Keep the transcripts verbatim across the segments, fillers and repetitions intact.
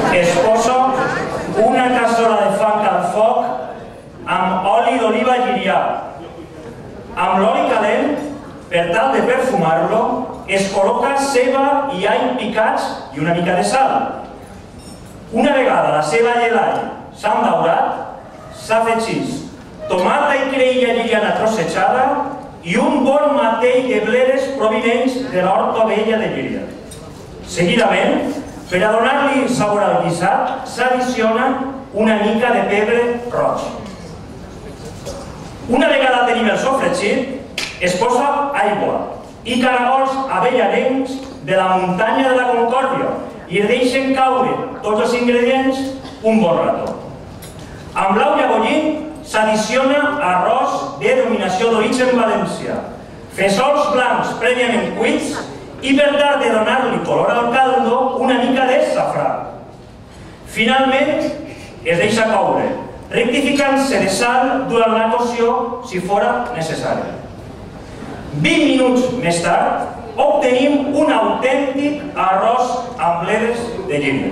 Es poso una cassola de fang al foc amb oli d'oliva llirià. Amb l'oli calent, per tal de perfumar-lo, es col·loca ceba i all picats i una mica de sal. Una vegada la ceba i l'all s'han daurat, s'ha afegit tomata i creïlla lliriana trossejada i un bon matell de bledes provinents de l'horta vella de Llíria. Seguidament, per a donar-li sabor al guisat, s'addiciona una mica de pebre roig. Una vegada tenim el sofregit, es posa aigua i caragols avellanencs de la muntanya de la Concòrdia i es deixen caure tots els ingredients un bon rato. Amb l'aigua bullint s'addiciona arròs de denominació d'origen valencià, fesols blancs prèviament cuits i per tal de donar-li color al caldo una mica de safrà. Finalment es deixa coure, rectificant-se de sal durant la cocció si fora necessari. vint minuts més tard obtenim un autèntic arròs amb bledes de Llíria.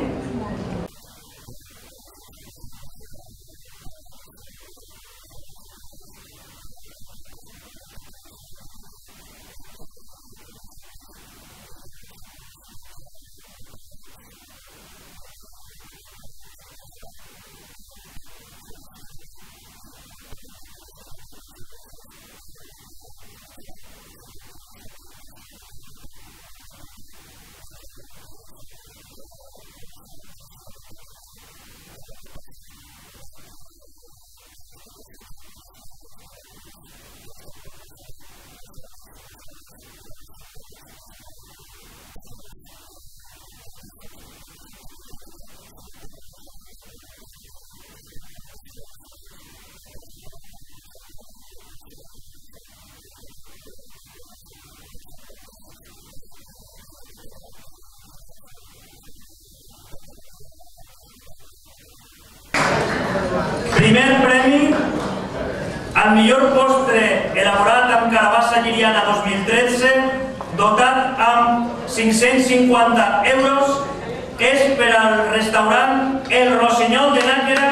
Primer premi al millor postre elaborat amb carabassa lliriana dos mil tretze, dotat amb cinc-cents cinquanta euros, és per al restaurant El Rossinyol de Nàquera.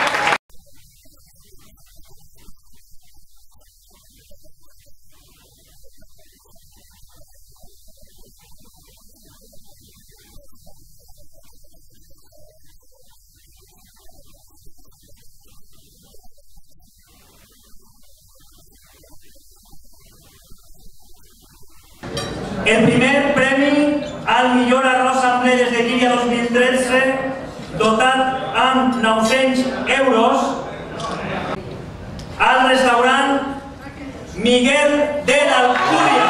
El primer premi al millor arròs amb bledes de Llíria dos mil tretze, dotat amb nou-cents euros, al restaurant Miguel de l'Alcúdia.